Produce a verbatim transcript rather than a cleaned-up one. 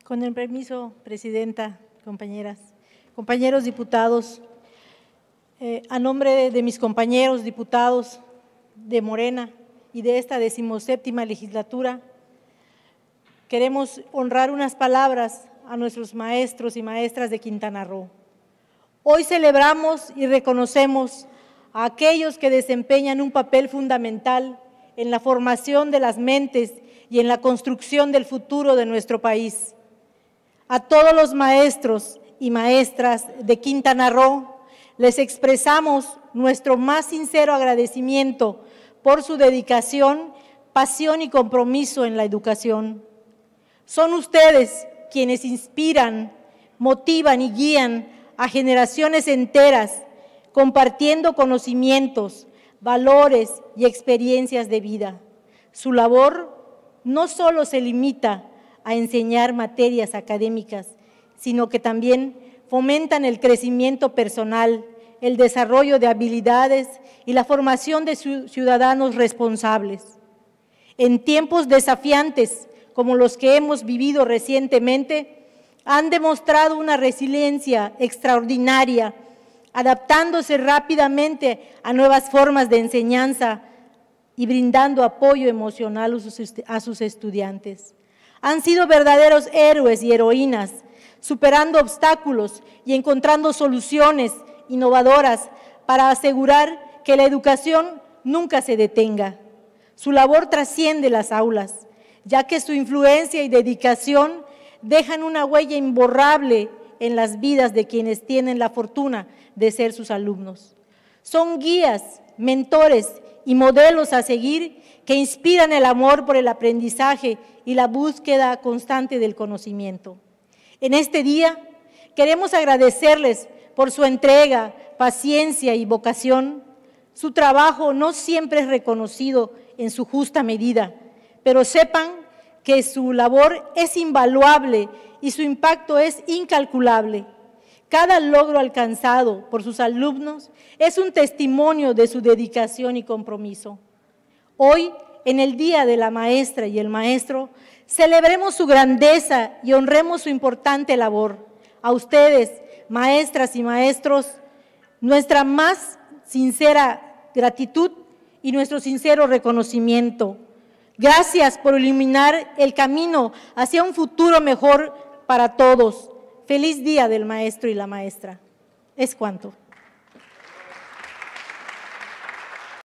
Con el permiso, Presidenta, compañeras, compañeros diputados, eh, a nombre de, de mis compañeros diputados de Morena y de esta decimoséptima legislatura, queremos honrar unas palabras a nuestros maestros y maestras de Quintana Roo. Hoy celebramos y reconocemos a aquellos que desempeñan un papel fundamental en la formación de las mentes y en la construcción del futuro de nuestro país. A todos los maestros y maestras de Quintana Roo les expresamos nuestro más sincero agradecimiento por su dedicación, pasión y compromiso en la educación. Son ustedes quienes inspiran, motivan y guían a generaciones enteras, compartiendo conocimientos, valores y experiencias de vida. Su labor no solo se limita a enseñar materias académicas, sino que también fomentan el crecimiento personal, el desarrollo de habilidades y la formación de ciudadanos responsables. En tiempos desafiantes como los que hemos vivido recientemente, han demostrado una resiliencia extraordinaria, adaptándose rápidamente a nuevas formas de enseñanza y brindando apoyo emocional a sus estudiantes. Han sido verdaderos héroes y heroínas, superando obstáculos y encontrando soluciones innovadoras para asegurar que la educación nunca se detenga. Su labor trasciende las aulas, ya que su influencia y dedicación dejan una huella imborrable en las vidas de quienes tienen la fortuna de ser sus alumnos. Son guías, mentores y modelos a seguir que inspiran el amor por el aprendizaje y la búsqueda constante del conocimiento. En este día queremos agradecerles por su entrega, paciencia y vocación. Su trabajo no siempre es reconocido en su justa medida, pero sepan que su labor es invaluable y su impacto es incalculable. Cada logro alcanzado por sus alumnos es un testimonio de su dedicación y compromiso. Hoy, en el Día de la Maestra y el Maestro, celebremos su grandeza y honremos su importante labor. A ustedes, maestras y maestros, nuestra más sincera gratitud y nuestro sincero reconocimiento. Gracias por iluminar el camino hacia un futuro mejor para todos. Feliz Día del Maestro y la Maestra. Es cuanto.